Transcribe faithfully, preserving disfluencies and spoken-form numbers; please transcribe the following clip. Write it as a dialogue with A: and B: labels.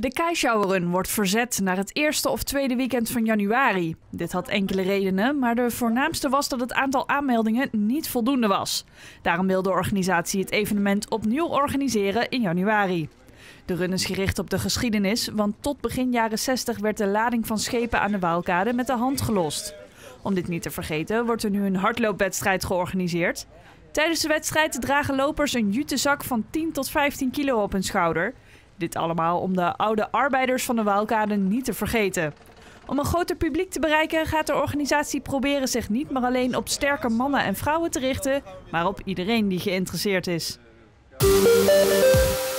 A: De Kaishouwer wordt verzet naar het eerste of tweede weekend van januari. Dit had enkele redenen, maar de voornaamste was dat het aantal aanmeldingen niet voldoende was. Daarom wil de organisatie het evenement opnieuw organiseren in januari. De run is gericht op de geschiedenis, want tot begin jaren zestig werd de lading van schepen aan de Waalkade met de hand gelost. Om dit niet te vergeten wordt er nu een hardloopwedstrijd georganiseerd. Tijdens de wedstrijd dragen lopers een jutezak van tien tot vijftien kilo op hun schouder. Dit allemaal om de oude arbeiders van de Waalkade niet te vergeten. Om een groter publiek te bereiken gaat de organisatie proberen zich niet maar alleen op sterke mannen en vrouwen te richten, maar op iedereen die geïnteresseerd is.